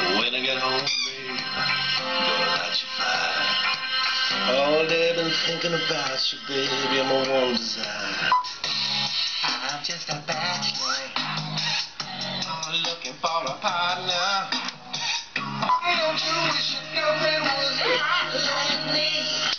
When I get home, babe, gonna light you fire. All day I've been thinking about you, baby, I'm a one desire. I'm just a bachelor, looking for a partner. Don't you wish your girlfriend was hot like me?